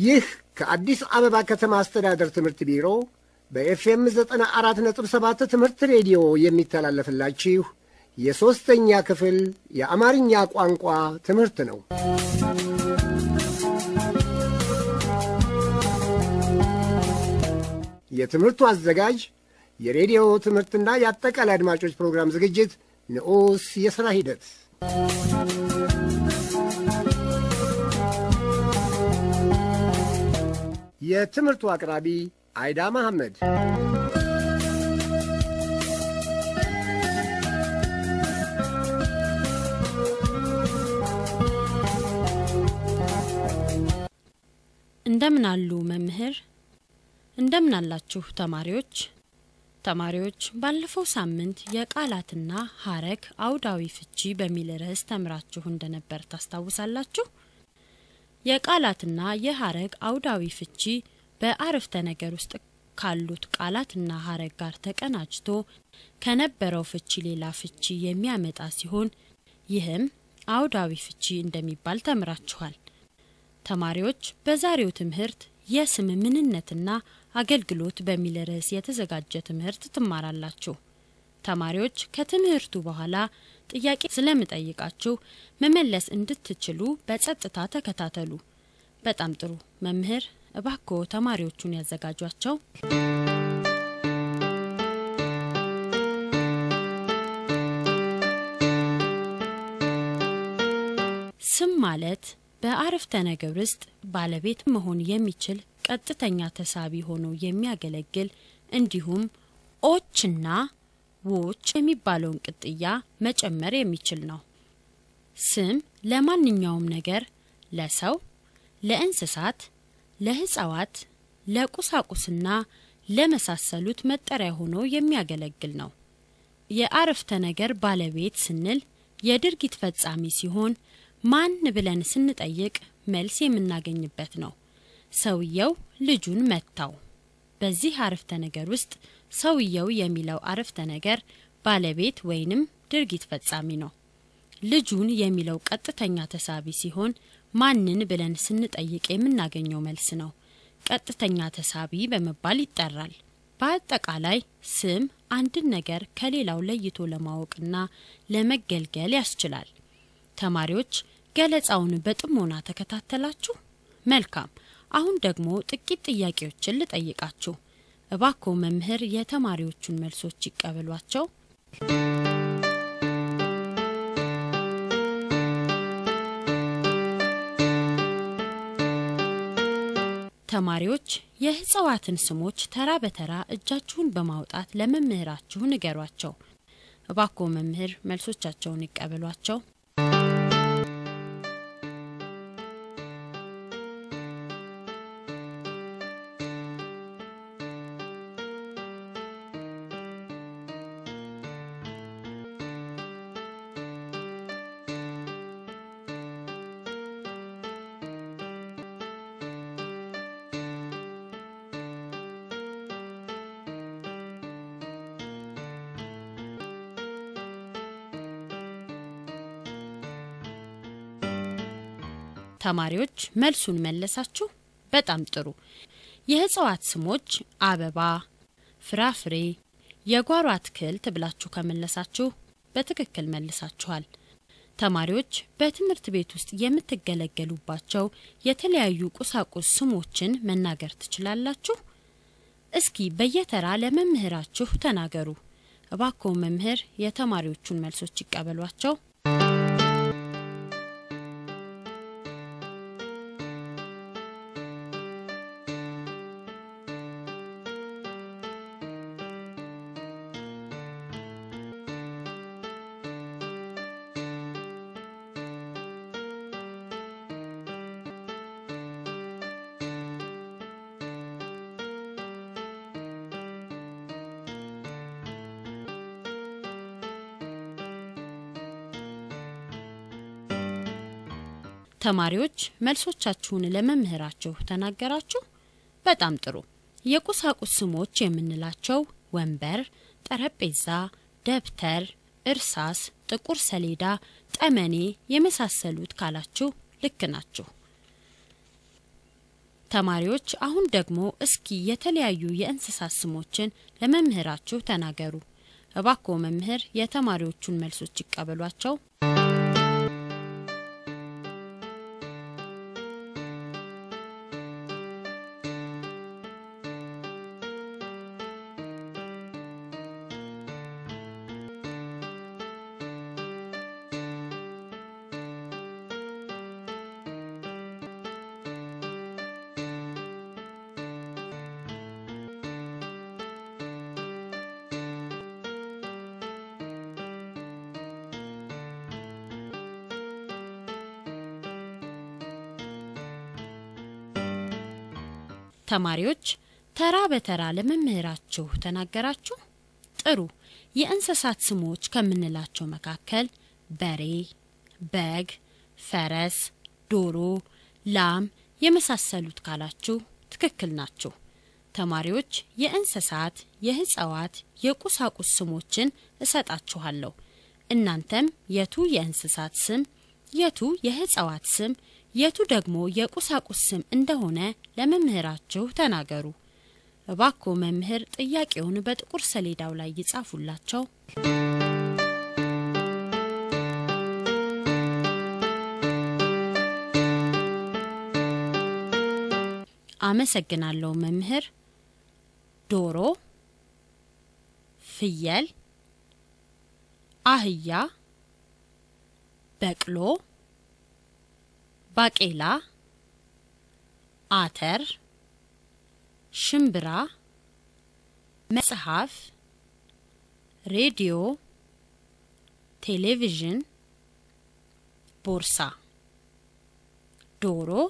ይህ ከአዲስ አበባ ከተማ አስተዳደር ትምህርት ቢሮ በኤፍኤም 94.7 ትምህርት ሬዲዮ የሚተላለፍላችሁ የሶስተኛ ክፍል የአማርኛ ቋንቋ ትምህርት ነው። የትምህርቱ አዘጋጅ የሬዲዮ ትምህርትና የአጠቃላይ አድማጮች ፕሮግራም ዝግጅት ንዑስ የሥራ ሂደት የትምህርቱ አቅራቢ አይዳ መሐመድ። እንደምን አሉ መምህር? እንደምን አላችሁ ተማሪዎች? ተማሪዎች ባለፈው ሳምንት የቃላትና ሐረግ አውዳዊ ፍቺ በሚል ርዕስ ተምራችሁ እንደነበር ታስታውሳላችሁ። የቃላትና የሐረግ አውዳዊ ፍቺ በአረፍተ ነገር ውስጥ ካሉት ቃላትና ሐረግ ጋር ተቀናጅቶ ከነበረው ፍቺ ሌላ ፍቺ የሚያመጣ ሲሆን ይህም አውዳዊ ፍቺ እንደሚባል ተምራችኋል። ተማሪዎች በዛሬው ትምህርት የስም ምንነትና አገልግሎት በሚል ርዕስ የተዘጋጀ ትምህርት ትማራላችሁ። ተማሪዎች ከትምህርቱ በኋላ ጥያቄ ስለምጠይቃችሁ መመለስ እንድትችሉ በጸጥታ ተከታተሉ። በጣም ጥሩ መምህር፣ እባክዎ ተማሪዎቹን ያዘጋጇቸው። ስም ማለት በአረፍተ ነገር ውስጥ ባለቤት መሆን የሚችል ቀጥተኛ ተሳቢ ሆኖ የሚያገለግል እንዲሁም ኦችና ዎች የሚባለውን ቅጥያ መጨመር የሚችል ነው። ስም ለማንኛውም ነገር ለሰው፣ ለእንስሳት፣ ለሕፃዋት፣ ለቁሳቁስና ለመሳሰሉት መጠሪያ ሆኖ የሚያገለግል ነው። የአረፍተ ነገር ባለቤት ስንል የድርጊት ፈጻሚ ሲሆን ማን ብለን ስንጠይቅ መልስ የምናገኝበት ነው። ሰውየው ልጁን መታው። በዚህ አረፍተ ነገር ውስጥ ሰውየው የሚለው አረፍተ ነገር ባለቤት ወይንም ድርጊት ፈጻሚ ነው። ልጁን የሚለው ቀጥተኛ ተሳቢ ሲሆን ማንን ብለን ስንጠይቅ የምናገኘው መልስ ነው። ቀጥተኛ ተሳቢ በመባል ይጠራል። በአጠቃላይ ስም አንድን ነገር ከሌላው ለይቶ ለማወቅና ለመገልገል ያስችላል። ተማሪዎች ገለጻውን በጥሞና ተከታተላችሁ? መልካም። አሁን ደግሞ ጥቂት ጥያቄዎችን ልጠይቃችሁ። እባክዎ መምህር የተማሪዎቹን መልሶች ይቀበሏቸው። ተማሪዎች የሕፃዋትን ስሞች ተራ በተራ እጃችሁን በማውጣት ለመምህራችሁ ንገሯቸው። እባክዎ መምህር መልሶቻቸውን ይቀበሏቸው። ተማሪዎች መልሱን መለሳችሁ? በጣም ጥሩ። የሕፃዋት ስሞች አበባ፣ ፍራፍሬ፣ የጓሮ አትክልት ብላችሁ ከመለሳችሁ በትክክል መልሳችኋል። ተማሪዎች በትምህርት ቤት ውስጥ የምትገለገሉባቸው የተለያዩ ቁሳቁስ ስሞችን መናገር ትችላላችሁ? እስኪ በየተራ ለመምህራችሁ ተናገሩ። እባክዎ መምህር የተማሪዎቹን መልሶች ይቀበሏቸው። ተማሪዎች መልሶቻችሁን ለመምህራችሁ ተናገራችሁ? በጣም ጥሩ። የቁሳቁስ ስሞች የምንላቸው ወንበር፣ ጠረጴዛ፣ ደብተር፣ እርሳስ፣ ጥቁር ሰሌዳ፣ ጠመኔ የመሳሰሉት ካላችሁ ልክ ናችሁ። ተማሪዎች አሁን ደግሞ እስኪ የተለያዩ የእንስሳት ስሞችን ለመምህራችሁ ተናገሩ። እባክዎ መምህር የተማሪዎቹን መልሶች ይቀበሏቸው። ተማሪዎች ተራ በተራ ለመምህራችሁ ተናገራችሁ? ጥሩ። የእንስሳት ስሞች ከምንላቸው መካከል በሬ፣ በግ፣ ፈረስ፣ ዶሮ፣ ላም የመሳሰሉት ካላችሁ ትክክል ናችሁ። ተማሪዎች የእንስሳት፣ የሕፃዋት፣ የቁሳቁስ ስሞችን እሰጣችኋለሁ። እናንተም የቱ የእንስሳት ስም፣ የቱ የሕፃዋት ስም፣ የቱ ደግሞ የቁሳቁስ ስም እንደሆነ ለመምህራችሁ ተናገሩ። እባክዎ መምህር ጥያቄውን በጥቁር ሰሌዳው ላይ ይጻፉላቸው። አመሰግናለሁ መምህር። ዶሮ፣ ፍየል፣ አህያ፣ በቅሎ፣ ባቄላ፣ አተር፣ ሽምብራ፣ መጽሐፍ፣ ሬዲዮ፣ ቴሌቪዥን፣ ቦርሳ። ዶሮ፣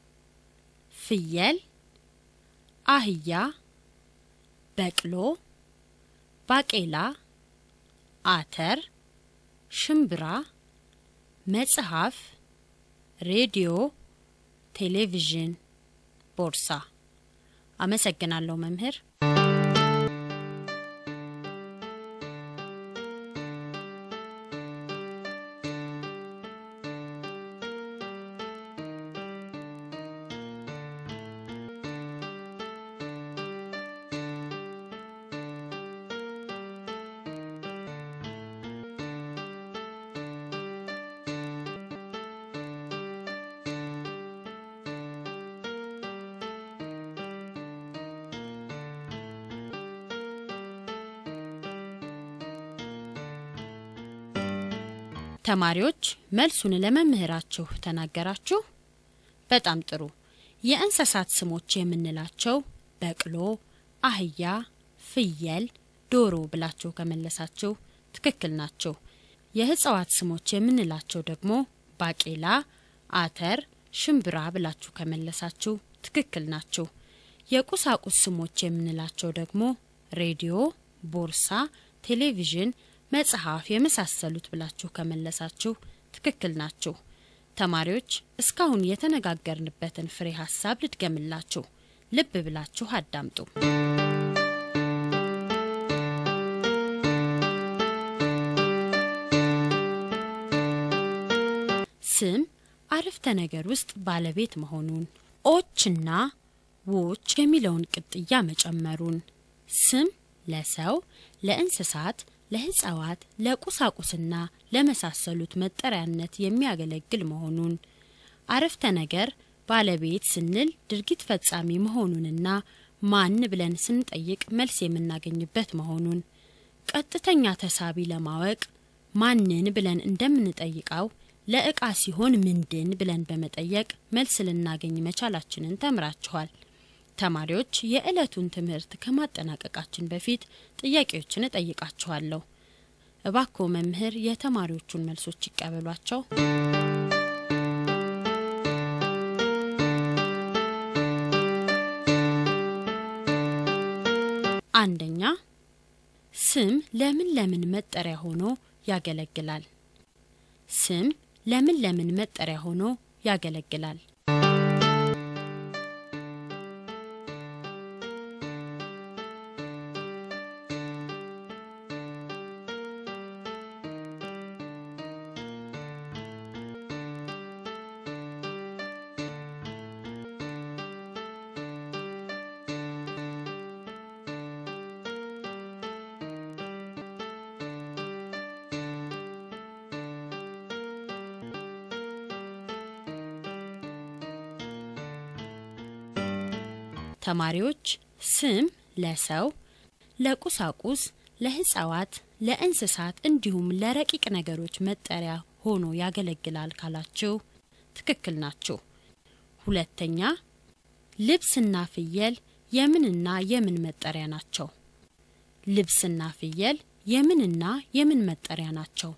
ፍየል፣ አህያ፣ በቅሎ፣ ባቄላ፣ አተር፣ ሽምብራ፣ መጽሐፍ፣ ሬዲዮ፣ ቴሌቪዥን፣ ቦርሳ። አመሰግናለሁ መምህር። ተማሪዎች መልሱን ለመምህራችሁ ተናገራችሁ? በጣም ጥሩ። የእንስሳት ስሞች የምንላቸው በቅሎ፣ አህያ፣ ፍየል፣ ዶሮ ብላችሁ ከመለሳችሁ ትክክል ናችሁ። የሕፃዋት ስሞች የምንላቸው ደግሞ ባቄላ፣ አተር፣ ሽምብራ ብላችሁ ከመለሳችሁ ትክክል ናችሁ። የቁሳቁስ ስሞች የምንላቸው ደግሞ ሬዲዮ፣ ቦርሳ፣ ቴሌቪዥን፣ መጽሐፍ የመሳሰሉት ብላችሁ ከመለሳችሁ ትክክል ናችሁ። ተማሪዎች እስካሁን የተነጋገርንበትን ፍሬ ሐሳብ ልድገምላችሁ። ልብ ብላችሁ አዳምጡ። ስም አረፍተ ነገር ውስጥ ባለቤት መሆኑን፣ ኦችና ዎች የሚለውን ቅጥያ መጨመሩን፣ ስም ለሰው፣ ለእንስሳት፣ ለሕፃዋት፣ ለቁሳቁስና ለመሳሰሉት መጠሪያነት የሚያገለግል መሆኑን፣ አረፍተ ነገር ባለቤት ስንል ድርጊት ፈጻሚ መሆኑንና ማን ብለን ስንጠይቅ መልስ የምናገኝበት መሆኑን፣ ቀጥተኛ ተሳቢ ለማወቅ ማንን ብለን እንደምንጠይቀው ለዕቃ ሲሆን ምንድን ብለን በመጠየቅ መልስ ልናገኝ መቻላችንን ተምራችኋል። ተማሪዎች የዕለቱን ትምህርት ከማጠናቀቃችን በፊት ጥያቄዎችን እጠይቃችኋለሁ። እባክዎ መምህር የተማሪዎቹን መልሶች ይቀበሏቸው። አንደኛ፣ ስም ለምን መጠሪያ ሆኖ ያገለግላል? ስም ለምን መጠሪያ ሆኖ ያገለግላል? ተማሪዎች ስም ለሰው ለቁሳቁስ ለህፃዋት ለእንስሳት እንዲሁም ለረቂቅ ነገሮች መጠሪያ ሆኖ ያገለግላል ካላችሁ ትክክል ናችሁ። ሁለተኛ ልብስና ፍየል የምንና የምን መጠሪያ ናቸው? ልብስና ፍየል የምንና የምን መጠሪያ ናቸው?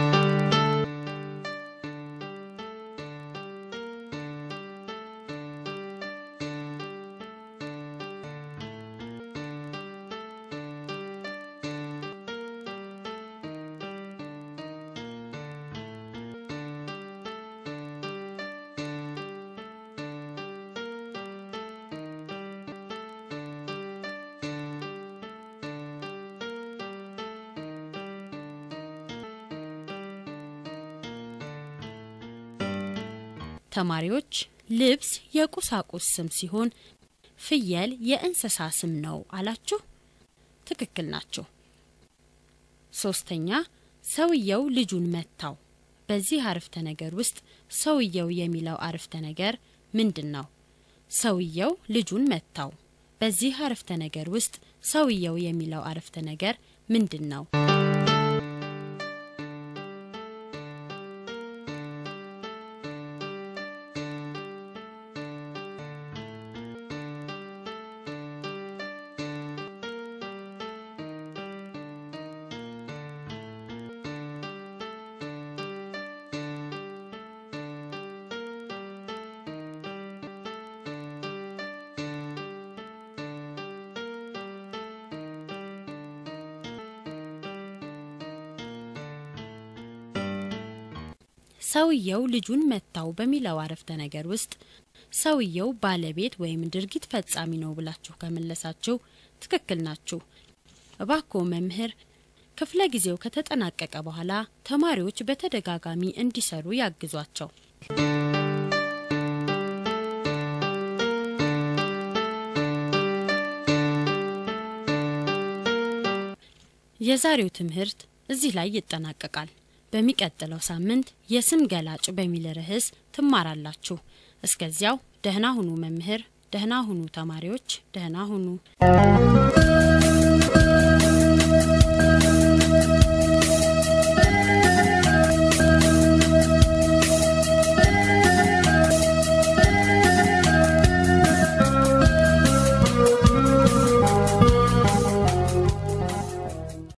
ተማሪዎች ልብስ የቁሳቁስ ስም ሲሆን ፍየል የእንስሳ ስም ነው አላችሁ ትክክል ናችሁ። ሶስተኛ ሰውየው ልጁን መታው በዚህ አረፍተ ነገር ውስጥ ሰውየው የሚለው አረፍተ ነገር ምንድነው? ሰውየው ልጁን መታው በዚህ አረፍተ ነገር ውስጥ ሰውየው የሚለው አረፍተ ነገር ምንድነው? ሰውየው ልጁን መታው በሚለው አረፍተ ነገር ውስጥ ሰውየው ባለቤት ወይም ድርጊት ፈጻሚ ነው ብላችሁ ከመለሳችሁ ትክክል ናችሁ። እባክዎ መምህር ክፍለ ጊዜው ከተጠናቀቀ በኋላ ተማሪዎች በተደጋጋሚ እንዲሰሩ ያግዟቸው። የዛሬው ትምህርት እዚህ ላይ ይጠናቀቃል። በሚቀጥለው ሳምንት የስም ገላጭ በሚል ርዕስ ትማራላችሁ። እስከዚያው ደህና ሁኑ መምህር፣ ደህና ሁኑ ተማሪዎች፣ ደህና ሁኑ።